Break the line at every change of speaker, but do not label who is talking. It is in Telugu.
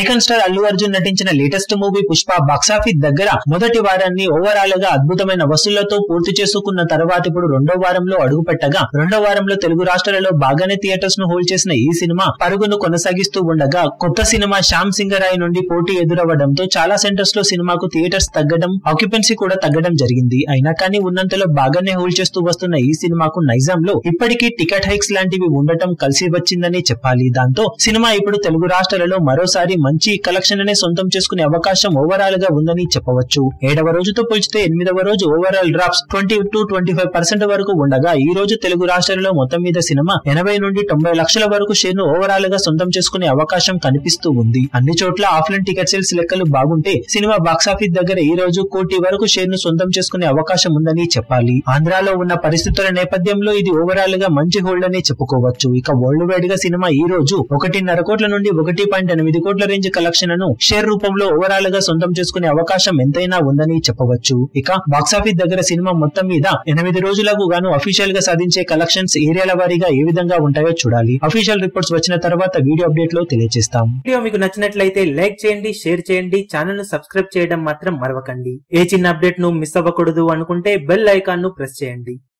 ఐకాన్ స్టార్ అల్లు అర్జున్ నటించిన లేటెస్ట్ మూవీ పుష్ప బాక్సాఫీస్ దగ్గర మొదటి వారాన్ని ఓవరాల్ గా అద్భుతమైన వసూళ్లతో పూర్తి చేసుకున్న తర్వాత ఇప్పుడు రెండో వారంలో అడుగు పెట్టగా రెండో వారంలో తెలుగు రాష్ట్రాలలో బాగానే థియేటర్స్ ను హోల్డ్ చేసిన ఈ సినిమా పరుగును కొనసాగిస్తూ ఉండగా కొత్త సినిమా శ్యామ్ సింగరాయ్ నుండి పోటీ ఎదురవ్వడంతో చాలా సెంటర్స్ లో సినిమాకు థియేటర్స్ తగ్గడం ఆక్యుపెన్సీ కూడా తగ్గడం జరిగింది. అయినా కానీ ఉన్నంతలో బాగానే హోల్డ్ చేస్తూ వస్తున్న ఈ సినిమాకు నైజాంలో ఇప్పటికీ టికెట్ హైక్స్ లాంటివి ఉండటం కలిసి వచ్చిందని చెప్పాలి. దాంతో సినిమా ఇప్పుడు తెలుగు రాష్ట్రాలలో మరోసారి మంచి కలెక్షన్ అనే సొంతం చేసుకునే అవకాశం ఓవరాల్ గా ఉందని చెప్పవచ్చు. 7వ రోజుతో పోల్చితే 8వ రోజు ఓవరాల్ డ్రాప్స్ 20-25% వరకు ఉండగా ఈ రోజు తెలుగు రాష్ట్రాలలో మొత్తం మీద సినిమా 80 నుండి 90 లక్షల వరకు షేర్ ను ఓవరాల్ గా సొంతం చేసుకునే అవకాశం కనిపిస్తూ ఉంది. అన్ని చోట్ల ఆఫ్లైన్ టికెట్ సేల్స్ లెక్కలు బాగుంటే సినిమా బాక్సాఫీస్ దగ్గర ఈ రోజు 1 కోటి వరకు షేర్ ను సొంతం చేసుకునే అవకాశం ఉందని చెప్పాలి. ఆంధ్రాలో ఉన్న పరిస్థితుల నేపథ్యంలో ఇది ఓవరాల్ గా మంచి హోల్డ్ అని చెప్పుకోవచ్చు. ఇక వరల్డ్ వైడ్ గా సినిమా ఈ రోజు 1.5 కోట్ల నుండి 1.8 కోట్ల రేంజ్ కలెక్షన్ ను షేర్ రూపంలో ఓవరాల్ గా సొంతం చేసుకునే అవకాశం ఎంతైనా ఉందని చెప్పవచ్చు. ఇక బాక్సాఫీస్ దగ్గర సినిమా మొత్తం మీద 8 రోజులకు గాను అఫీషియల్ గా సాధించే కలెక్షన్స్ ఏరియాల వారీగా ఏ విధంగా ఉంటాయో చూడాలి. అఫీషియల్ రిపోర్ట్స్ వచ్చిన తర్వాత వీడియో అప్డేట్ లో తెలియజేస్తాం. వీడియో మీకు నచ్చినట్లయితే లైక్ చేయండి, షేర్ చేయండి, ఛానల్ ను సబ్స్క్రైబ్ చేయడం మాత్రం మరవకండి. ఏ చిన్న అప్డేట్ ను మిస్ అవ్వకూడదు అనుకుంటే బెల్ ఐకాన్ ను ప్రెస్ చేయండి.